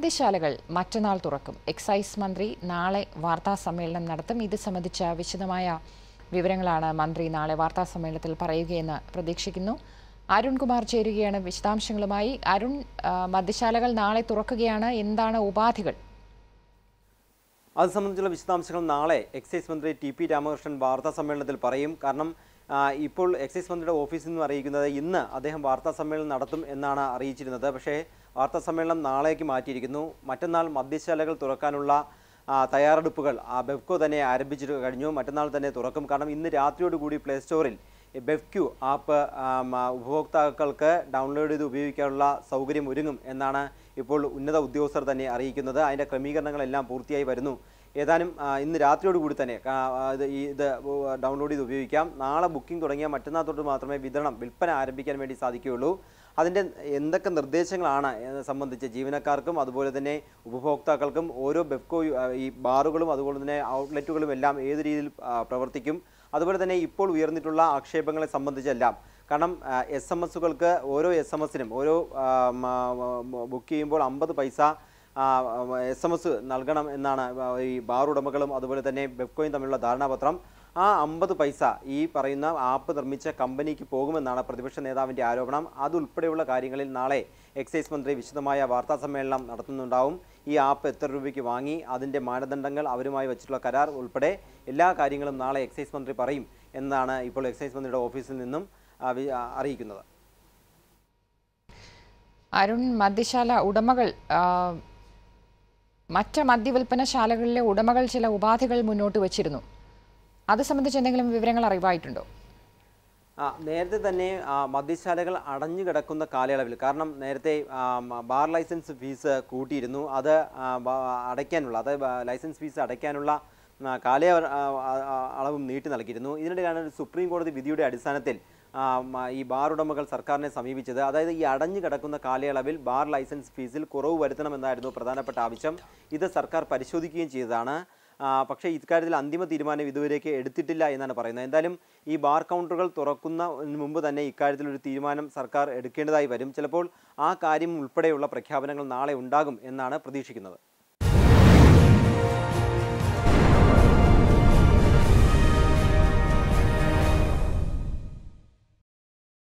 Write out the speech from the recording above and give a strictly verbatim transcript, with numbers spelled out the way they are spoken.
മദ്യശാലകൾ മറ്റന്നാൾ തുറക്കും. എക്സൈസ് മന്ത്രി നാളെ വാർത്താ സമ്മേളനം നടത്തും. ഇത് സംബന്ധിച്ച വിശദമായ വിവരങ്ങളാണ് മന്ത്രി നാളെ വാർത്താ സമ്മേളനത്തിൽ പറയുകയെന്ന് പ്രതീക്ഷിക്കുന്നു. അരുൺകുമാർ ചേരുകയാണ് വിശദാംശങ്ങളുമായി. അരുൺ, മദ്യശാലകൾ നാളെ തുറക്കുകയാണ്, എന്താണ് ഉപാധികൾ? അത് സംബന്ധിച്ചുള്ള വിശദാംശങ്ങൾ നാളെ എക്സൈസ് മന്ത്രി ടി പി രാമകൃഷ്ണൻ വാർത്താ സമ്മേളനത്തിൽ പറയും. കാരണം ഇപ്പോൾ എക്സൈസ് മന്ത്രിയുടെ ഓഫീസിൽ നിന്നും അറിയിക്കുന്നത് ഇന്ന് അദ്ദേഹം വാർത്താ സമ്മേളനം നടത്തും എന്നാണ് അറിയിച്ചിരുന്നത്. പക്ഷേ വാർത്താ സമ്മേളനം നാളേക്ക് മാറ്റിയിരിക്കുന്നു. മറ്റന്നാൾ മദ്യശാലകൾ തുറക്കാനുള്ള തയ്യാറെടുപ്പുകൾ ബെവ്കോ തന്നെ ആരംഭിച്ചിട്ട് കഴിഞ്ഞു. മറ്റന്നാൾ തന്നെ തുറക്കും. കാരണം ഇന്ന് രാത്രിയോടുകൂടി പ്ലേ സ്റ്റോറിൽ ബെവ്ക്യൂ ആപ്പ് ഉപഭോക്താക്കൾക്ക് ഡൗൺലോഡ് ചെയ്ത് ഉപയോഗിക്കാനുള്ള സൗകര്യം ഒരുങ്ങും എന്നാണ് ഇപ്പോൾ ഉന്നത ഉദ്യോഗസ്ഥർ തന്നെ അറിയിക്കുന്നത്. അതിൻ്റെ ക്രമീകരണങ്ങളെല്ലാം പൂർത്തിയായി വരുന്നു. ഏതാനും ഇന്ന് രാത്രിയോടുകൂടി തന്നെ ഇത് ഇത് ഡൗൺലോഡ് ചെയ്ത് ഉപയോഗിക്കാം. നാളെ ബുക്കിംഗ് തുടങ്ങിയാൽ മറ്റന്നാൾ തൊട്ട് മാത്രമേ വിതരണം വിൽപ്പന ആരംഭിക്കാൻ വേണ്ടി സാധിക്കുകയുള്ളൂ. അതിൻ്റെ എന്തൊക്കെ നിർദ്ദേശങ്ങളാണ് സംബന്ധിച്ച് ജീവനക്കാർക്കും അതുപോലെ തന്നെ ഉപഭോക്താക്കൾക്കും ഓരോ ബെവ്കോ ഈ ബാറുകളും അതുപോലെ തന്നെ ഔട്ട്ലെറ്റുകളും എല്ലാം ഏത് രീതിയിൽ പ്രവർത്തിക്കും, അതുപോലെ തന്നെ ഇപ്പോൾ ഉയർന്നിട്ടുള്ള ആക്ഷേപങ്ങളെ സംബന്ധിച്ചെല്ലാം. കാരണം എസ് എം എസുകൾക്ക് ഓരോ എസ് എം എസിനും ഓരോ ബുക്ക് ചെയ്യുമ്പോൾ അമ്പത് പൈസ എസ് എം എസ് നൽകണം എന്നാണ് ഈ ബാർ ഉടമകളും അതുപോലെ തന്നെ ബെവ്കോയും തമ്മിലുള്ള ധാരണാപത്രം. ആ അമ്പത് പൈസ ഈ പറയുന്ന ആപ്പ് നിർമ്മിച്ച കമ്പനിക്ക് പോകുമെന്നാണ് പ്രതിപക്ഷ നേതാവിൻ്റെ ആരോപണം. അതുൾപ്പെടെയുള്ള കാര്യങ്ങളിൽ നാളെ എക്സൈസ് മന്ത്രി വിശദമായ വാർത്താ സമ്മേളനം നടത്തുന്നുണ്ടാവും. ഈ ആപ്പ് എത്ര രൂപയ്ക്ക് വാങ്ങി, അതിൻ്റെ മാനദണ്ഡങ്ങൾ, അവരുമായി വെച്ചിട്ടുള്ള കരാർ ഉൾപ്പെടെ എല്ലാ കാര്യങ്ങളും നാളെ എക്സൈസ് മന്ത്രി പറയും എന്നാണ് ഇപ്പോൾ എക്സൈസ് മന്ത്രിയുടെ ഓഫീസിൽ നിന്നും അറിയിക്കുന്നത്. അരുൺ, മദ്യശാല ഉടമകൾ മറ്റ് മദ്യവിൽപ്പനശാലകളിലെ ഉടമകൾ ചില ഉപാധികൾ മുന്നോട്ട് വച്ചിരുന്നു. അത് സംബന്ധിച്ച് എന്തെങ്കിലും വിവരങ്ങൾ അറിവായിട്ടുണ്ടോ? ആ നേരത്തെ തന്നെ മദ്യശാലകൾ അടഞ്ഞു കിടക്കുന്ന കാലയളവിൽ, കാരണം നേരത്തെ ബാർ ലൈസൻസ് ഫീസ് കൂട്ടിയിരുന്നു, അത് അടയ്ക്കാനുള്ള അതായത് ലൈസൻസ് ഫീസ് അടയ്ക്കാനുള്ള കാല അളവും നീട്ടി നൽകിയിരുന്നു. ഇതിനിടെയാണ് സുപ്രീം കോടതി വിധിയുടെ അടിസ്ഥാനത്തിൽ ഈ ബാർ ഉടമകൾ സർക്കാരിനെ സമീപിച്ചത്. അതായത് ഈ അടഞ്ഞു കിടക്കുന്ന കാലയളവിൽ ബാർ ലൈസൻസ് ഫീസിൽ കുറവ് വരുത്തണമെന്നായിരുന്നു പ്രധാനപ്പെട്ട ആവശ്യം. ഇത് സർക്കാർ പരിശോധിക്കുകയും ചെയ്തതാണ്. പക്ഷേ ഇക്കാര്യത്തിൽ അന്തിമ തീരുമാനം ഇതുവരേക്ക് എടുത്തിട്ടില്ല എന്നാണ് പറയുന്നത്. എന്തായാലും ഈ ബാർ കൗണ്ടറുകൾ തുറക്കുന്നതിന് മുമ്പ് തന്നെ ഇക്കാര്യത്തിൽ ഒരു തീരുമാനം സർക്കാർ എടുക്കേണ്ടതായി വരും. ചിലപ്പോൾ ആ കാര്യം ഉൾപ്പെടെയുള്ള പ്രഖ്യാപനങ്ങൾ നാളെ ഉണ്ടാകും എന്നാണ് പ്രതീക്ഷിക്കുന്നത്.